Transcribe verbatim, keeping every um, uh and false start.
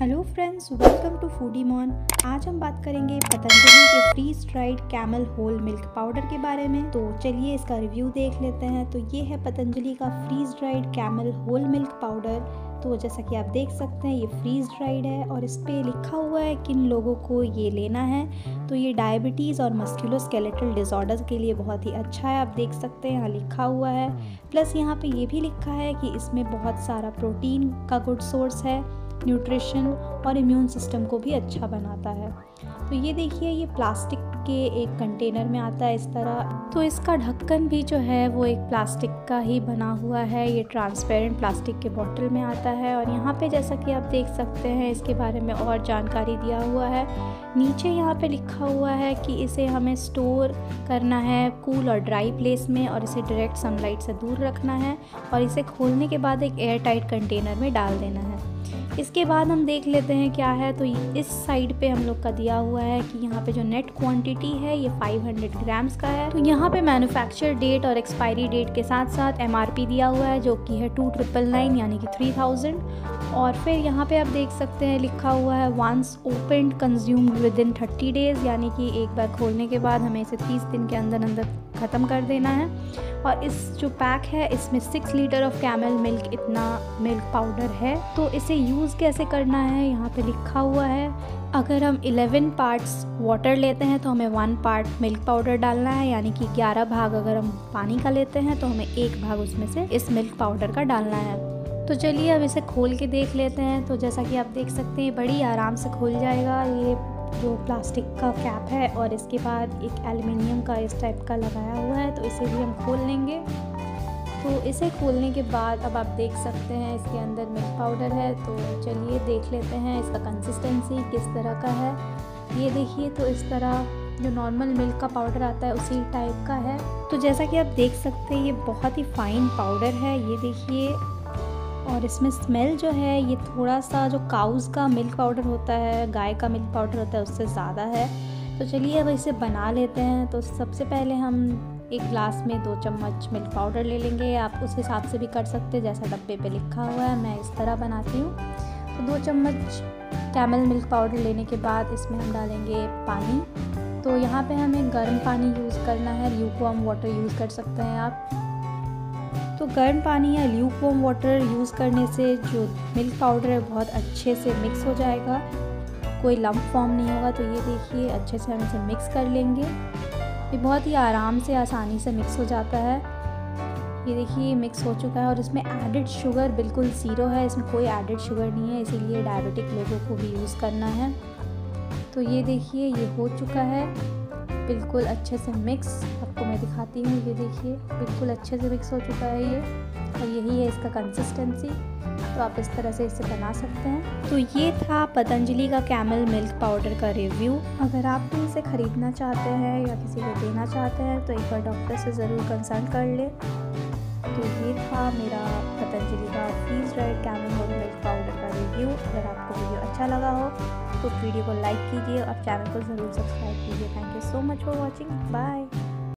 Hello friends, welcome to foodie mon. आज हम बात करेंगे पतंजलि के freeze dried camel whole milk powder के बारे में। तो चलिए इसका रिव्यू देख लेते हैं। तो ये है पतंजलि का freeze dried camel whole milk powder. तो जैसा कि आप देख सकते हैं ये फ्रीज ड्राइड है और इस पर लिखा हुआ है किन लोगों को ये लेना है। तो ये डायबिटीज़ और मस्कुलोस्केलेटल डिसऑर्डर्स के लिए बहुत ही अच्छा है। आप देख सकते हैं यहाँ लिखा हुआ है। प्लस यहाँ पे ये भी लिखा है कि इसमें बहुत सारा प्रोटीन का गुड सोर्स है, न्यूट्रिशन और इम्यून सिस्टम को भी अच्छा बनाता है। तो ये देखिए ये प्लास्टिक के एक कंटेनर में आता है इस तरह। तो इसका ढक्कन भी जो है वो एक प्लास्टिक का ही बना हुआ है। ये ट्रांसपेरेंट प्लास्टिक के बॉटल में आता है और यहाँ पे जैसा कि आप देख सकते हैं इसके बारे में और जानकारी दिया हुआ है। नीचे यहाँ पे लिखा हुआ है कि इसे हमें स्टोर करना है कूल और ड्राई प्लेस में और इसे डायरेक्ट सनलाइट से दूर रखना है और इसे खोलने के बाद एक एयर टाइट कंटेनर में डाल देना है। इसके बाद हम देख लेते हैं क्या है। तो इस साइड पे हम लोग का दिया हुआ है कि यहाँ पे जो नेट क्वांटिटी है ये पाँच सौ ग्राम्स का है। तो यहाँ पे मैन्युफैक्चर डेट और एक्सपायरी डेट के साथ साथ एमआरपी दिया हुआ है जो कि है टू ट्रिपल नाइन यानी कि थ्री थाउजेंड। और फिर यहाँ पे आप देख सकते हैं लिखा हुआ है once opened consumed within thirty days, यानी कि एक बार खोलने के बाद हमें इसे तीस दिन के अंदर अंदर ख़त्म कर देना है। और इस जो पैक है इसमें six litre of camel milk इतना मिल्क पाउडर है। तो इसे यूज़ कैसे करना है यहाँ पे लिखा हुआ है। अगर हम ग्यारह पार्ट्स वाटर लेते हैं तो हमें वन पार्ट मिल्क पाउडर डालना है, यानी कि ग्यारह भाग अगर हम पानी का लेते हैं तो हमें एक भाग उसमें से इस मिल्क पाउडर का डालना है। तो चलिए अब इसे खोल के देख लेते हैं। तो जैसा कि आप देख सकते हैं बड़ी आराम से खुल जाएगा। ये जो प्लास्टिक का कैप है और इसके बाद एक एल्युमिनियम का इस टाइप का लगाया हुआ है, तो इसे भी हम खोल लेंगे। तो इसे खोलने के बाद अब आप देख सकते हैं इसके अंदर मिल्क पाउडर है। तो चलिए देख लेते हैं इसका कंसिस्टेंसी किस तरह का है। ये देखिए तो इस तरह जो नॉर्मल मिल्क का पाउडर आता है उसी टाइप का है। तो जैसा कि आप देख सकते हैं ये बहुत ही फाइन पाउडर है, ये देखिए। और इसमें स्मेल जो है ये थोड़ा सा जो काउज़ का मिल्क पाउडर होता है, गाय का मिल्क पाउडर होता है, उससे ज़्यादा है। तो चलिए अब इसे बना लेते हैं। तो सबसे पहले हम एक ग्लास में दो चम्मच मिल्क पाउडर ले लेंगे। आप उस हिसाब से भी कर सकते हैं जैसा डब्बे पे लिखा हुआ है। मैं इस तरह बनाती हूँ। तो दो चम्मच कैमल मिल्क पाउडर लेने के बाद इसमें हम डालेंगे पानी। तो यहाँ पे हमें गर्म पानी यूज़ करना है, ल्यूकवार्म वाटर यूज़ कर सकते हैं आप। तो गर्म पानी या ल्यूकवार्म वाटर यूज़ करने से जो मिल्क पाउडर है बहुत अच्छे से मिक्स हो जाएगा, कोई लम्प फॉर्म नहीं होगा। तो ये देखिए अच्छे से हम इसे मिक्स कर लेंगे। ये बहुत ही आराम से आसानी से मिक्स हो जाता है। ये देखिए मिक्स हो चुका है और इसमें एडेड शुगर बिल्कुल ज़ीरो है, इसमें कोई एडेड शुगर नहीं है, इसीलिए डायबिटिक लोगों को भी यूज़ करना है। तो ये देखिए ये हो चुका है बिल्कुल अच्छे से मिक्स। आपको मैं दिखाती हूँ, ये देखिए बिल्कुल अच्छे से मिक्स हो चुका है ये, और यही है इसका कंसिस्टेंसी। तो आप इस तरह से इसे बना सकते हैं। तो ये था पतंजलि का कैमल मिल्क पाउडर का रिव्यू। अगर आप भी इसे ख़रीदना चाहते हैं या किसी को देना चाहते हैं तो एक बार डॉक्टर से ज़रूर कंसल्ट कर ले। तो ये था मेरा पतंजलि का freeze dried camel whole milk powder का रिव्यू। अगर आपको वीडियो अच्छा लगा हो तो वीडियो को लाइक कीजिए और चैनल को ज़रूर सब्सक्राइब कीजिए। Thank you so much for watching. Bye.